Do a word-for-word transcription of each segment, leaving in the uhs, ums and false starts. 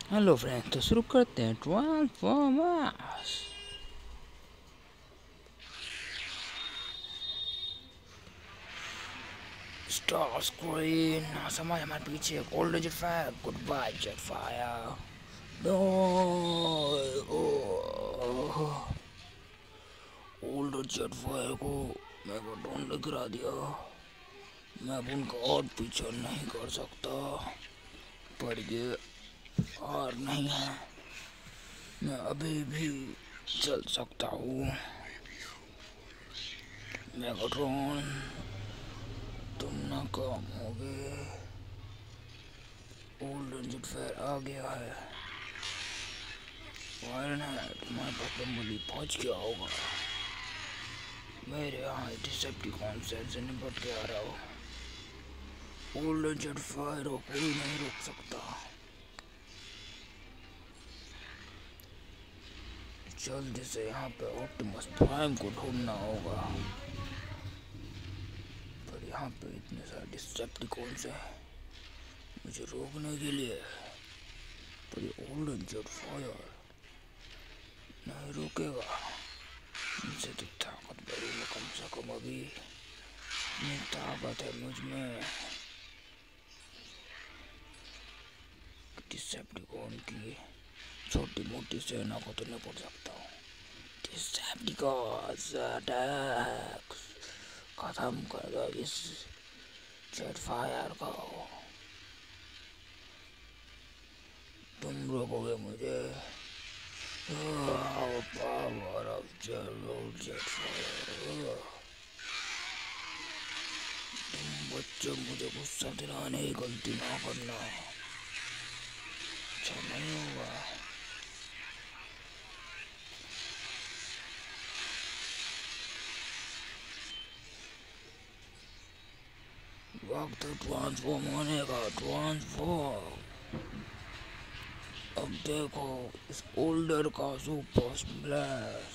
Hello friends, तो शुरू करते हैं ट्रांसफॉर्मर्स। स्टार स्क्रीन समय हमारे पीछे old Jetfire. Goodbye Jetfire. No, old Jetfire को मेगाट्रॉन ने गिरा दिया। मैं अब उनका और पीछा नहीं कर सकता, पर ये हार नहीं है। मैं अभी भी चल सकता हूँ। मेगाट्रॉन, तुम नाकाम हो गए। ओल्ड जेट फायर आ गया है। फायर है, तुम्हारे पास बम्बली पहुंच गया होगा। मेरे यहाँ डिसेप्टिकॉन से निपट के आ रहा हो। ओल्ड जेट फायर को कोई नहीं रोक सकता। जल्दी से यहाँ पे ऑप्टिमस प्राइम को ढूंढना होगा, पर यहाँ पे इतने सारे डिसेप्टिकॉन्स हैं मुझे रोकने के लिए। पर ये ओल्ड जेट फायर नहीं रुकेगा। मुझसे तो ताकत बड़ी है, कम से कम अभी इतनी ताकत है मुझ में। डिसेप्टिकॉन की छोटी मोटी सेना को तो निपट सकता हूँ। डिसेप्टिकॉन्स अटैक, खत्म कर दो इस जेट फायर को। तुम रोकोगे मुझे? Power of Jetfire. तुम बच्चों, मुझे गुस्सा दिलाने की गलती ना करना, अच्छा नहीं होगा। वक्त ट्रांसफॉर्म होने का। ट्रांसफॉर्म। अब देखो इस ओल्डर का सुपर स्प्लैश।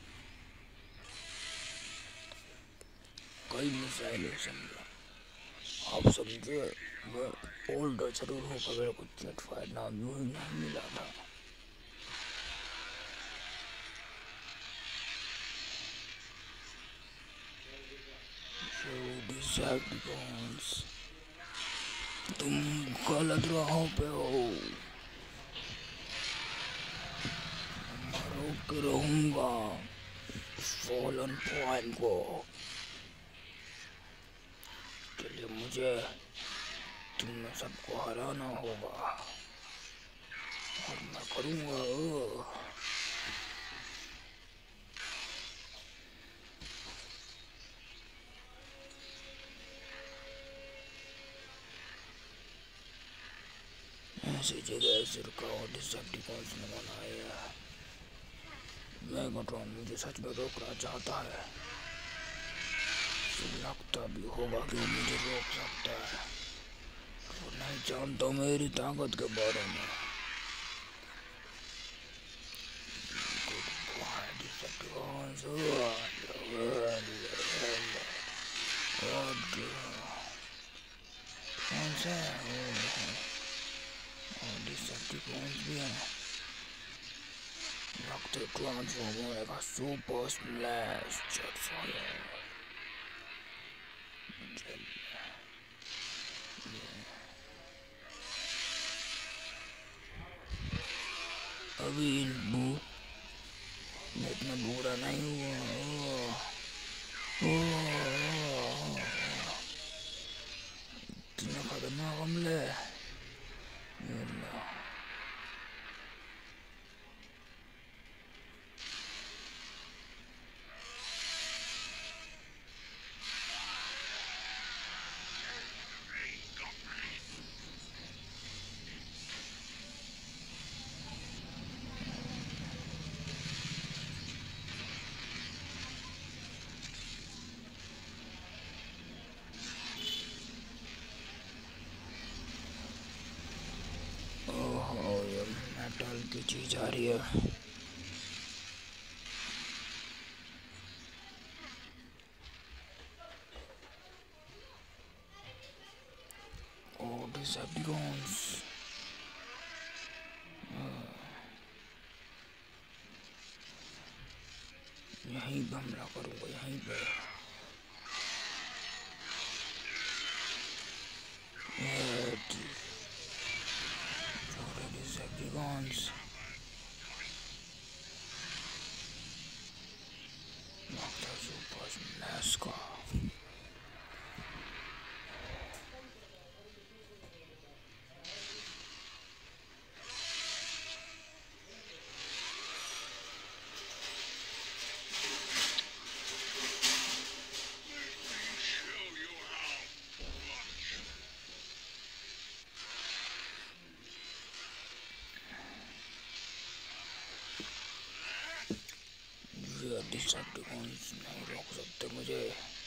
कई मिसाइलें समझा, आप समझे। मैं ओल्डर जरूर हूँ, पर मेरे को जेट फायर नाम यूं ही नहीं मिला था। डिसेप्टिकॉन्स, तुम गलत राहों पे हो। मैं रोक के रहूंगा फॉलन प्राइम को। चलिए, मुझे तुम में सबको हराना होगा और मैं करूंगा। ऐसी जगह सिरका और डिसेप्टिकॉन्स ने बनाया। मेगाट्रॉन मुझे सच में रोकना चाहता है। लगता भी होगा कि वो मुझे रोक सकता है। वो नहीं जानता मेरी ताकत के बारे में। डिसेप्टिकॉन्स, कौन सा है? डिसेप्टिकॉन्स भी है। वक्त ट्रांसफॉर्म होने का। Super splash Jetfire. अभी बू इतना बुरा नहीं हुआ। इतना खतरनाक हमले। ओहो, ये मेटल की चीज आ रही है। ओ डिसेप्टिकॉन्स, यहीं पे हमला करूंगा, यहीं पे। छोटे डिसेप्टिकॉन्स डॉक्टर सुपर स्मैश का डिसेप्टिकॉन्स नहीं रोक सकते मुझे।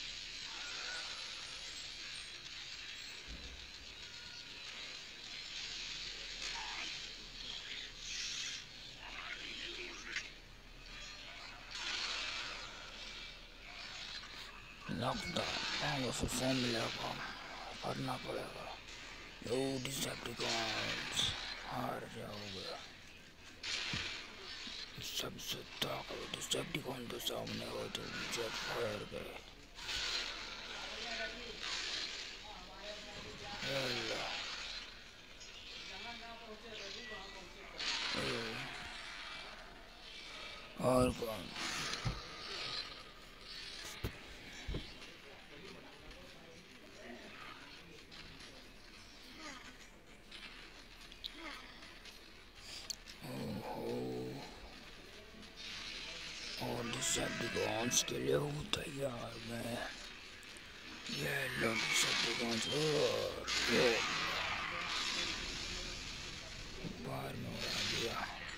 लगता है फिर फॉर्म मिलेगा, करना पड़ेगा। यो डिसेप्टिकॉन्स हार जाओगे। सबसे ताकतवर डिसेप्टिकॉन तो सामने हो तो जेट फायर गए। और कौन? और डिसेप्टिकॉन्स के लिए हूँ तैयार मैं। ये लो डिसेप्टिकॉन्स और बाहर में उड़ा दिया।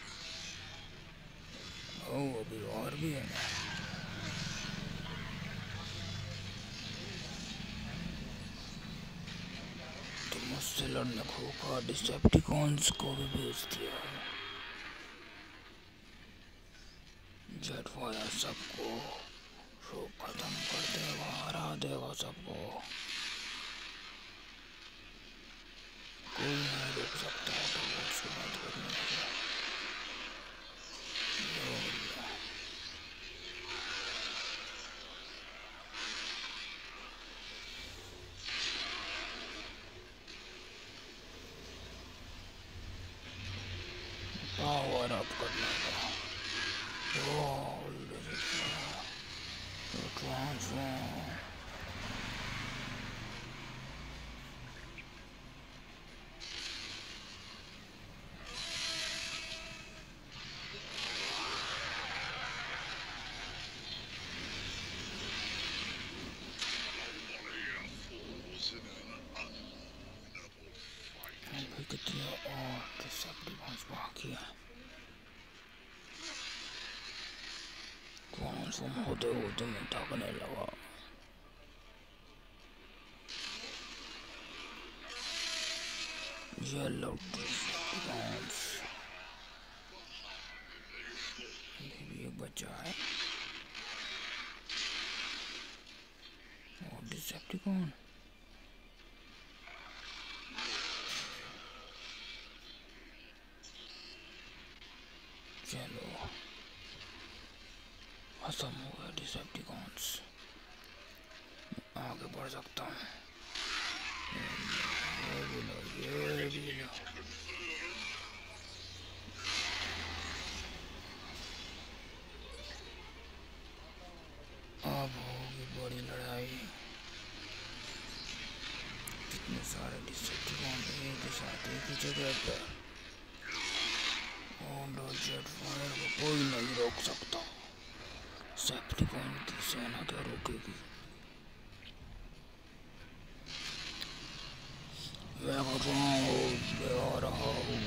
ओ अभी और भी है ना। तो मुझसे लड़ने को डिसेप्टिकॉन्स को भी भेज दिया। जेट फायर सबको खत्म कर देगा, हरा देगा सबको। कोई नहीं रोक सकता है तो उसको मत करने लगा। पावर अप करने का ट्रांसफॉर्म। कितने और डिसेप्टिकॉन्स बाकी हैं। ट्रांसफॉर्म होते होते मैं थकने लगा। येलो डिसेप्टिकॉन्स भी एक बच्चा है। और डिसेप्टिकॉन चलो खत्म हो गया डिसेप्टिकॉन्स। आगे बढ़ सकता हूँ। ये भी लो, ये भी लो। अब होगी बड़ी लड़ाई। कितने सारे डिसेप्टिकॉन एक साथ एक ही जगह पर। और जेट फायर को कोई नहीं रोक सकता। डिसेप्टिकॉन की सेना क्या रोकेगी? मैं कर रहा हूँ, मैं आ रहा हूँ।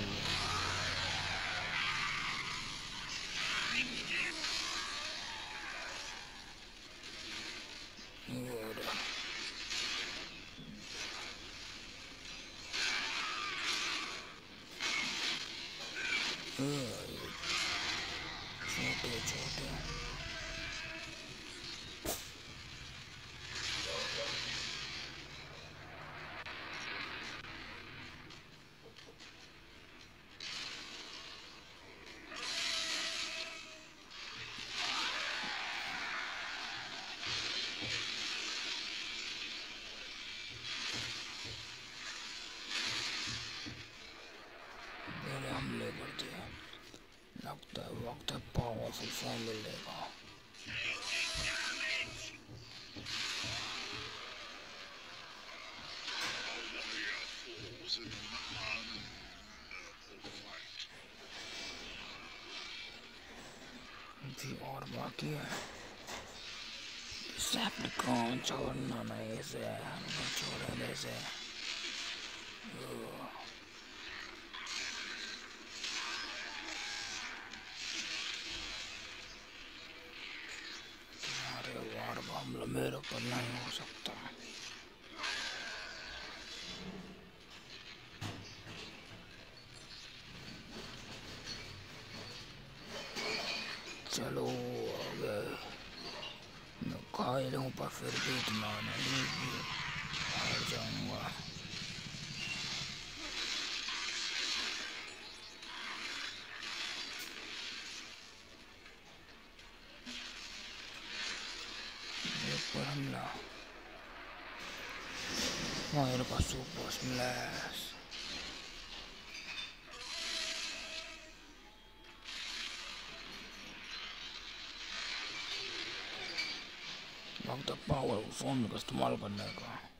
छोटे छोटे हमले करते हैं। लगता है वक्त है पावरफुल फॉर्म मिलेगा। भी और बाकी है सेप्टिकॉन छोड़ना नहीं से छोड़ने से। अरे वार हमला मेरे पर नहीं हो सकता। चलो आगे मैं घायल हूँ पर फिर भी इतना नहीं हार जाऊंगा। पर हमला मेरे पास सुपर स्मैश। वक्त पावर फॉर्म का इस्तेमाल करने का।